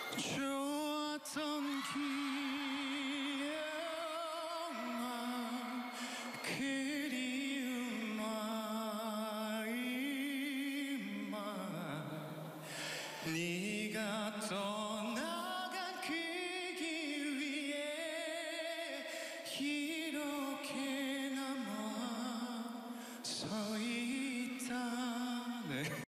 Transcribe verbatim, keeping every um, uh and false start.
좋았던 기억만 그리운 마음만 네가 떠나간 그 길 위에 이렇게